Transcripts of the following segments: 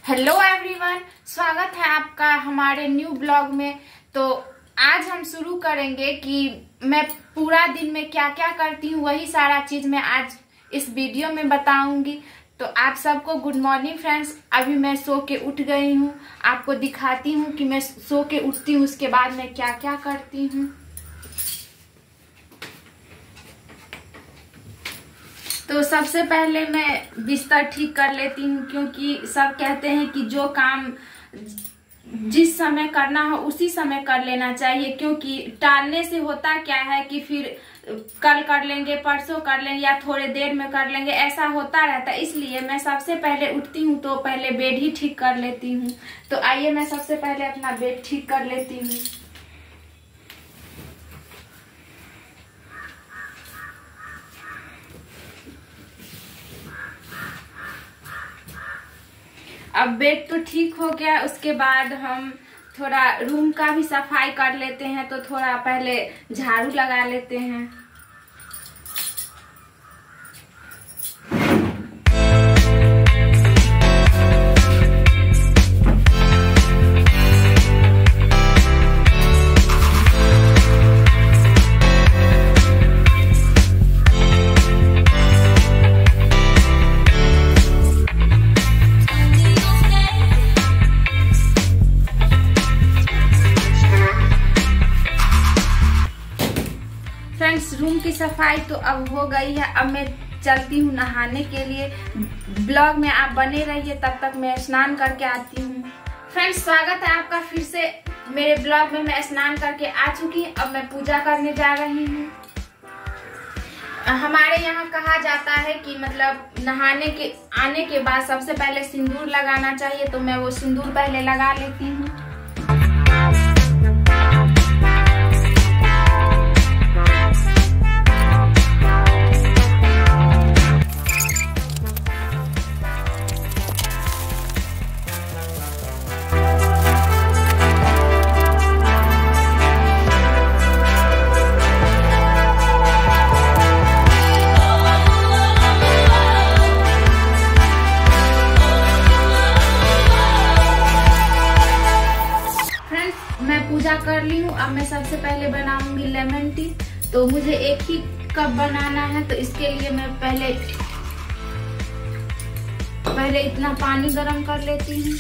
Hello everyone, स्वागत है आपका हमारे न्यू ब्लॉग में। तो आज हम शुरू करेंगे कि मैं पूरा दिन में क्या क्या करती हूँ, वही सारा चीज मैं आज इस वीडियो में बताऊंगी। तो आप सबको गुड मॉर्निंग फ्रेंड्स। अभी मैं सो के उठ गई हूँ, आपको दिखाती हूँ कि मैं सो के उठती हूँ उसके बाद मैं क्या क्या करती हूँ। तो सबसे पहले मैं बिस्तर ठीक कर लेती हूँ, क्योंकि सब कहते हैं कि जो काम जिस समय करना हो उसी समय कर लेना चाहिए, क्योंकि टालने से होता क्या है कि फिर कल कर लेंगे, परसों कर लेंगे या थोड़े देर में कर लेंगे, ऐसा होता रहता है। इसलिए मैं सबसे पहले उठती हूँ तो पहले बेड ही ठीक कर लेती हूँ। तो आइए मैं सबसे पहले अपना बेड ठीक कर लेती हूँ। अब बेड तो ठीक हो गया, उसके बाद हम थोड़ा रूम का भी सफाई कर लेते हैं। तो थोड़ा पहले झाड़ू लगा लेते हैं। फ्रेंड्स, रूम की सफाई तो अब हो गई है। अब मैं चलती हूँ नहाने के लिए। ब्लॉग में आप बने रहिए, तब तक मैं स्नान करके आती हूँ। फ्रेंड्स, स्वागत है आपका फिर से मेरे ब्लॉग में। मैं स्नान करके आ चुकी हूँ, अब मैं पूजा करने जा रही हूँ। हमारे यहाँ कहा जाता है कि मतलब नहाने के आने के बाद सबसे पहले सिंदूर लगाना चाहिए, तो मैं वो सिंदूर पहले लगा लेती हूँ। पूजा कर ली हूँ। अब मैं सबसे पहले बनाऊंगी लेमन टी। तो मुझे एक ही कप बनाना है, तो इसके लिए मैं पहले इतना पानी गर्म कर लेती हूँ।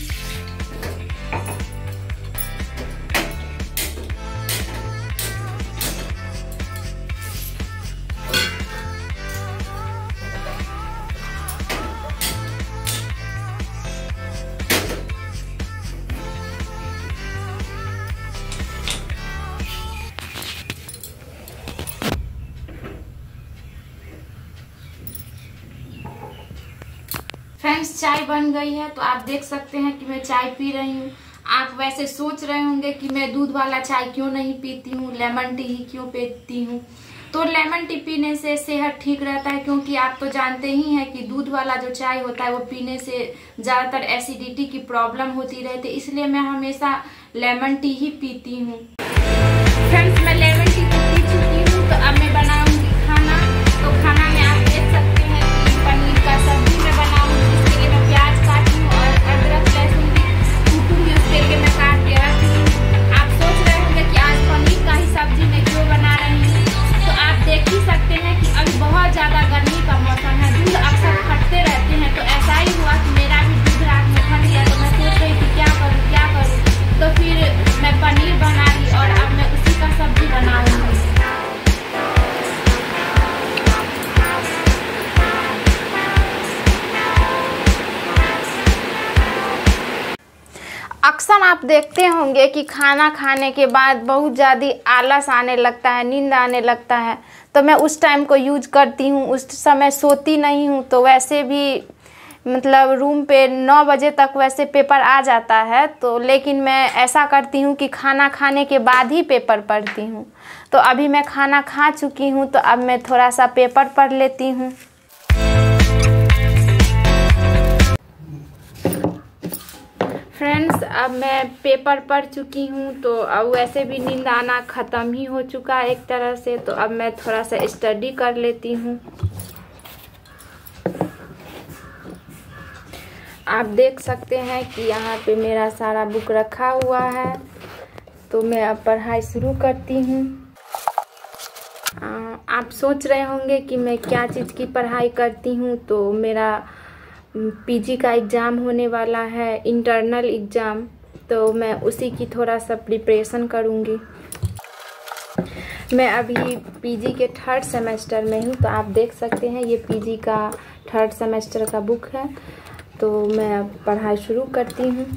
फ्रेंड्स, चाय बन गई है, तो आप देख सकते हैं कि मैं चाय पी रही हूँ। आप वैसे सोच रहे होंगे कि मैं दूध वाला चाय क्यों नहीं पीती हूँ, लेमन टी ही क्यों पीती हूँ। तो लेमन टी पीने से सेहत ठीक रहता है, क्योंकि आप तो जानते ही हैं कि दूध वाला जो चाय होता है वो पीने से ज़्यादातर एसिडिटी की प्रॉब्लम होती रहती है। इसलिए मैं हमेशा लेमन टी ही पीती हूँ। फ्रेंड्स, मैं लेमन टी तो पी चुकी हूँ, तो अब मैं बनाऊँगी खाना। तो खाना में आप देख सकते हैं कि पनीर का सब्जी मैं बनाऊँगी। इसके लिए मैं प्याज काटी हूँ और अदरक लहसुन भी कूटूंगी, उसके लिए मैं काट के रखी हूँ। आप सोच रहे होंगे कि आज पनीर का ही सब्जी मैं क्यों बना रही हूँ। तो आप देख ही सकते हैं कि अभी बहुत ज़्यादा गर्मी का मौसम है, दूध अक्सर फटते रहते हैं। तो ऐसा ही हुआ कि मेरा भी दूध रात में फट गया। तो मैं सोच रही थी क्या करूँ। तो फिर मैं पनीर बना ली और अब मैं उसी का सब्जी बनाऊंगी। अक्सर आप देखते होंगे कि खाना खाने के बाद बहुत ज़्यादा आलस आने लगता है, नींद आने लगता है। तो मैं उस टाइम को यूज करती हूँ, उस समय सोती नहीं हूँ। तो वैसे भी मतलब रूम पे 9 बजे तक वैसे पेपर आ जाता है, तो लेकिन मैं ऐसा करती हूँ कि खाना खाने के बाद ही पेपर पढ़ती हूँ। तो अभी मैं खाना खा चुकी हूँ, तो अब मैं थोड़ा सा पेपर पढ़ लेती हूँ। फ्रेंड्स, अब मैं पेपर पढ़ चुकी हूँ, तो अब वैसे भी नींद आना ख़त्म ही हो चुका है एक तरह से। तो अब मैं थोड़ा सा स्टडी कर लेती हूँ। आप देख सकते हैं कि यहाँ पे मेरा सारा बुक रखा हुआ है। तो मैं अब पढ़ाई शुरू करती हूँ। आप सोच रहे होंगे कि मैं क्या चीज़ की पढ़ाई करती हूँ। तो मेरा पीजी का एग्ज़ाम होने वाला है, इंटरनल एग्ज़ाम। तो मैं उसी की थोड़ा सा प्रिपरेशन करूँगी। मैं अभी पीजी के 3rd सेमेस्टर में हूँ। तो आप देख सकते हैं ये पीजी का 3rd सेमेस्टर का बुक है। तो मैं पढ़ाई शुरू करती हूँ।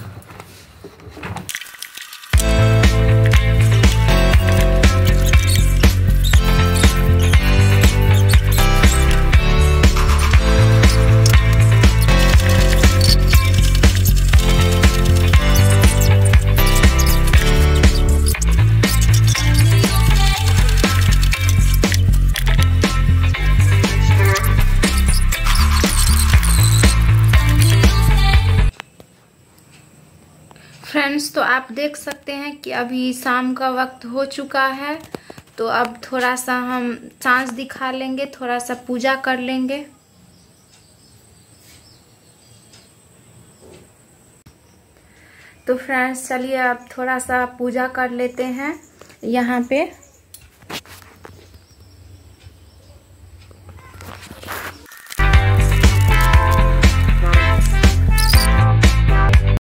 फ्रेंड्स, तो आप देख सकते हैं कि अभी शाम का वक्त हो चुका है। तो अब थोड़ा सा हम सांझ दिखा लेंगे, थोड़ा सा पूजा कर लेंगे। तो फ्रेंड्स चलिए अब थोड़ा सा पूजा कर लेते हैं यहाँ पे।